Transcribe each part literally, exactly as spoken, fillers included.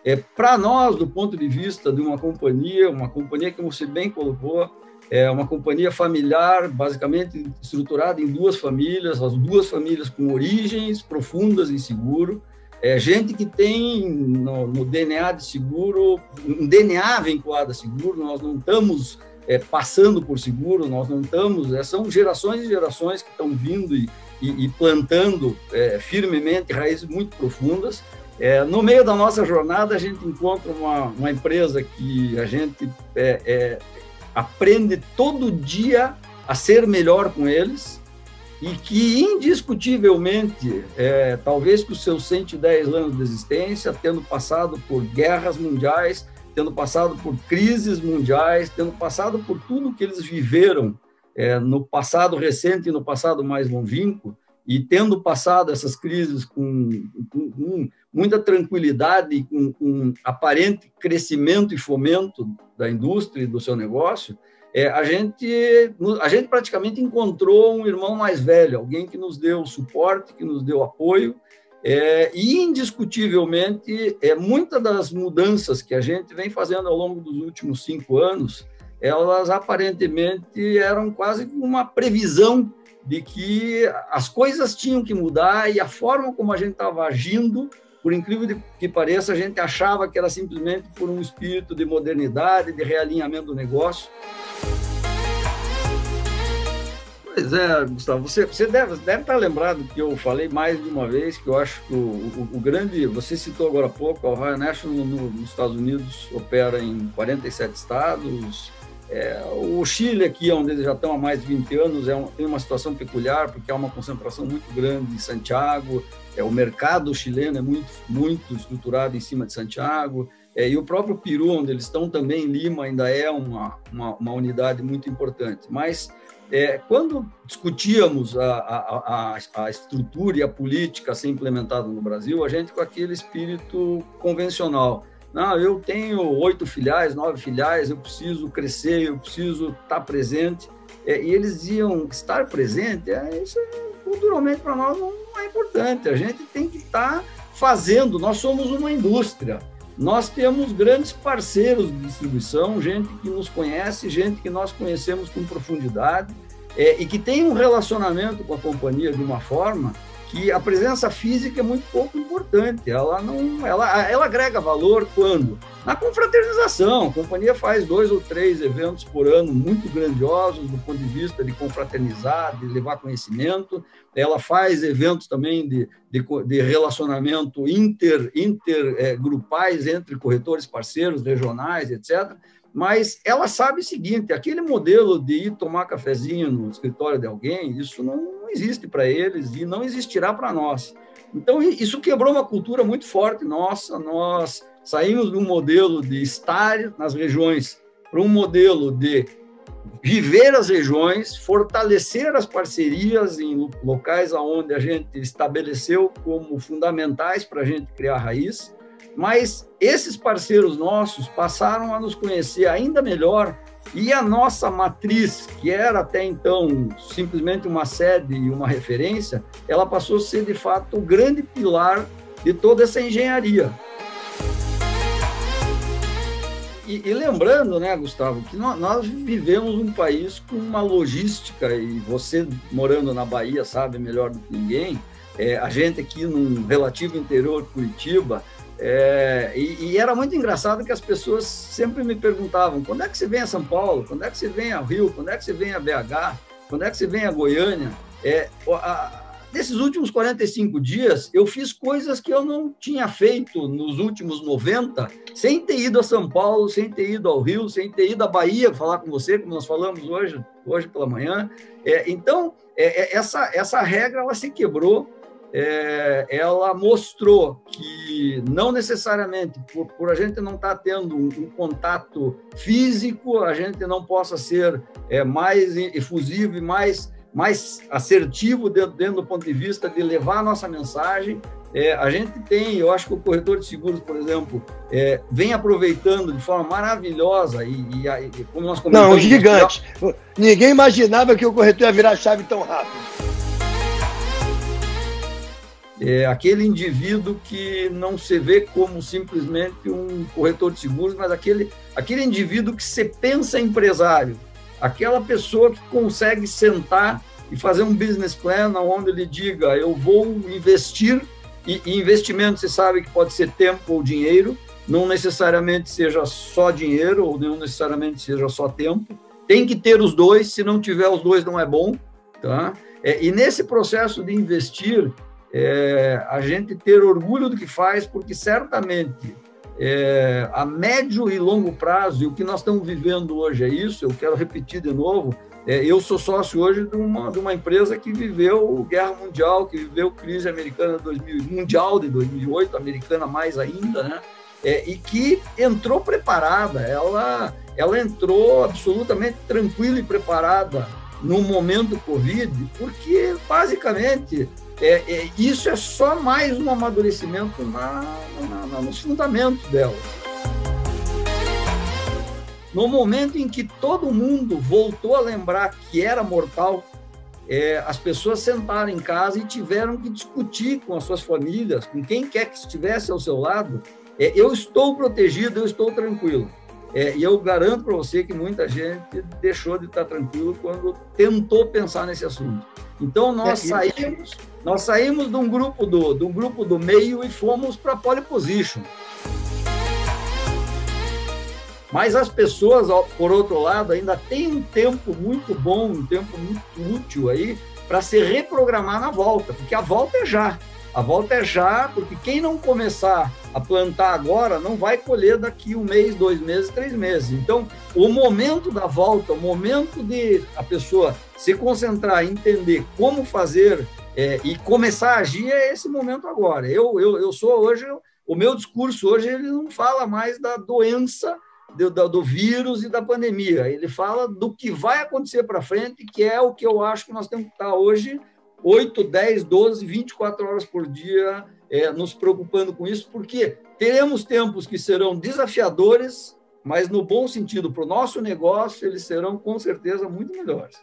É, para nós, do ponto de vista de uma companhia, uma companhia que você bem colocou, é uma companhia familiar, basicamente estruturada em duas famílias, as duas famílias com origens profundas em seguro, é, gente que tem no, no D N A de seguro, um D N A vinculado a seguro, nós não estamos é, passando por seguro, nós não estamos, é, são gerações e gerações que estão vindo e, e, e plantando é, firmemente raízes muito profundas. É, no meio da nossa jornada, a gente encontra uma, uma empresa que a gente é, é, aprende todo dia a ser melhor com eles e que, indiscutivelmente, é, talvez com os seus cento e dez anos de existência, tendo passado por guerras mundiais, tendo passado por crises mundiais, tendo passado por tudo que eles viveram é, no passado recente e no passado mais longínquo, e tendo passado essas crises com, com, com muita tranquilidade e com, com aparente crescimento e fomento da indústria e do seu negócio, é, a, gente, a gente praticamente encontrou um irmão mais velho, alguém que nos deu suporte, que nos deu apoio, é, e indiscutivelmente, é, muitas das mudanças que a gente vem fazendo ao longo dos últimos cinco anos, elas aparentemente eram quase uma previsão de que as coisas tinham que mudar e a forma como a gente estava agindo, por incrível que pareça, a gente achava que era simplesmente por um espírito de modernidade, de realinhamento do negócio. Pois é, Gustavo, você, você deve, deve estar lembrado que eu falei mais de uma vez que eu acho que o, o, o grande, você citou agora há pouco, a Ohio National no, nos Estados Unidos opera em quarenta e sete estados. É, o Chile aqui, onde eles já estão há mais de vinte anos, é um, tem uma situação peculiar, porque há uma concentração muito grande em Santiago, é, o mercado chileno é muito, muito estruturado em cima de Santiago, é, e o próprio Peru, onde eles estão também, Lima, ainda é uma, uma, uma unidade muito importante. Mas, é, quando discutíamos a, a, a, a estrutura e a política a ser implementada no Brasil, a gente com aquele espírito convencional. Não, eu tenho oito filiais, nove filiais, eu preciso crescer, eu preciso estar presente. É, e eles diziam, estar presente, é, isso culturalmente para nós não é importante. A gente tem que estar fazendo, nós somos uma indústria. Nós temos grandes parceiros de distribuição, gente que nos conhece, gente que nós conhecemos com profundidade, é, e que tem um relacionamento com a companhia de uma forma que a presença física é muito pouco importante, ela, não, ela, ela agrega valor quando? Na confraternização, a companhia faz dois ou três eventos por ano muito grandiosos do ponto de vista de confraternizar, de levar conhecimento, ela faz eventos também de, de, de relacionamento inter, intergrupais entre corretores parceiros, regionais, etcétera, mas ela sabe o seguinte, aquele modelo de ir tomar cafezinho no escritório de alguém, isso não existe para eles e não existirá para nós. Então, isso quebrou uma cultura muito forte nossa, nós saímos de um modelo de estar nas regiões para um modelo de viver as regiões, fortalecer as parcerias em locais onde a gente estabeleceu como fundamentais para a gente criar raiz, mas esses parceiros nossos passaram a nos conhecer ainda melhor e a nossa matriz, que era até então simplesmente uma sede e uma referência, ela passou a ser, de fato, o grande pilar de toda essa engenharia. E, e lembrando, né, Gustavo, que nós, nós vivemos um país com uma logística, e você, morando na Bahia, sabe melhor do que ninguém, é, a gente aqui no relativo interior de Curitiba, É, e, e era muito engraçado que as pessoas sempre me perguntavam, quando é que você vem a São Paulo? Quando é que você vem a Rio? Quando é que você vem a B H? Quando é que você vem a Goiânia? É, a, nesses últimos quarenta e cinco dias, eu fiz coisas que eu não tinha feito nos últimos noventa, sem ter ido a São Paulo, sem ter ido ao Rio, sem ter ido à Bahia falar com você, como nós falamos hoje, hoje pela manhã. É, então, é, essa, essa regra ela se quebrou. É, ela mostrou que não necessariamente por, por a gente não estar tendo um, um contato físico, a gente não possa ser é, mais efusivo e mais, mais assertivo dentro, dentro do ponto de vista de levar a nossa mensagem. É, a gente tem, eu acho que o corretor de seguros, por exemplo, é, vem aproveitando de forma maravilhosa e, e, e como nós comentamos... Não, gigante. Ninguém imaginava que o corretor ia virar a chave tão rápido. É aquele indivíduo que não se vê como simplesmente um corretor de seguros, mas aquele, aquele indivíduo que se pensa empresário, aquela pessoa que consegue sentar e fazer um business plan onde ele diga, eu vou investir, e, e investimento você sabe que pode ser tempo ou dinheiro, não necessariamente seja só dinheiro ou não necessariamente seja só tempo, tem que ter os dois, se não tiver os dois não é bom, tá? É, e nesse processo de investir, é, a gente ter orgulho do que faz, porque certamente é, a médio e longo prazo, e o que nós estamos vivendo hoje é isso, eu quero repetir de novo, é, eu sou sócio hoje de uma, de uma empresa que viveu guerra mundial, que viveu crise americana dois mil, mundial de dois mil e oito, americana mais ainda, né? É, e que entrou preparada, ela, ela entrou absolutamente tranquila e preparada no momento Covid, porque basicamente é, é, isso é só mais um amadurecimento na, na, na, nos fundamentos dela. No momento em que todo mundo voltou a lembrar que era mortal, é, as pessoas sentaram em casa e tiveram que discutir com as suas famílias, com quem quer que estivesse ao seu lado, é, eu estou protegido, eu estou tranquilo. É, e eu garanto para você que muita gente deixou de estar tranquilo quando tentou pensar nesse assunto. Então, nós saímos, nós saímos de um grupo do, de um grupo do meio e fomos para a pole position. Mas as pessoas, por outro lado, ainda têm um tempo muito bom, um tempo muito útil aí para se reprogramar na volta, porque a volta é já. A volta é já, porque quem não começar a plantar agora não vai colher daqui um mês, dois meses, três meses. Então, o momento da volta, o momento de a pessoa se concentrar, entender como fazer é, e começar a agir é esse momento agora. Eu, eu, eu sou hoje, o meu discurso hoje, ele não fala mais da doença, do, do vírus e da pandemia. Ele fala do que vai acontecer para frente, que é o que eu acho que nós temos que estar hoje oito, dez, doze, vinte e quatro horas por dia é, nos preocupando com isso, porque teremos tempos que serão desafiadores, mas no bom sentido, para o nosso negócio, eles serão com certeza muito melhores.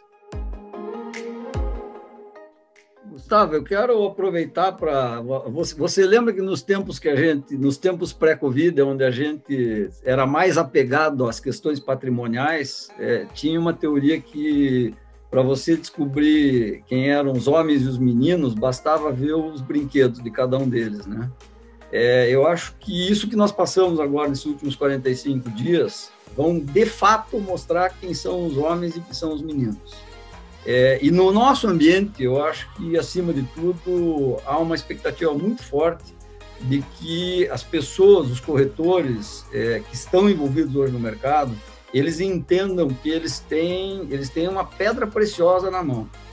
Gustavo, eu quero aproveitar para... Você, você lembra que nos tempos que a gente, nos tempos pré-Covid, onde a gente era mais apegado às questões patrimoniais, é, tinha uma teoria que para você descobrir quem eram os homens e os meninos, bastava ver os brinquedos de cada um deles, né? É, eu acho que isso que nós passamos agora nesses últimos quarenta e cinco dias vão, de fato, mostrar quem são os homens e quem são os meninos. É, e no nosso ambiente, eu acho que, acima de tudo, há uma expectativa muito forte de que as pessoas, os corretores é, que estão envolvidos hoje no mercado, eles entendam que eles têm, eles têm uma pedra preciosa na mão.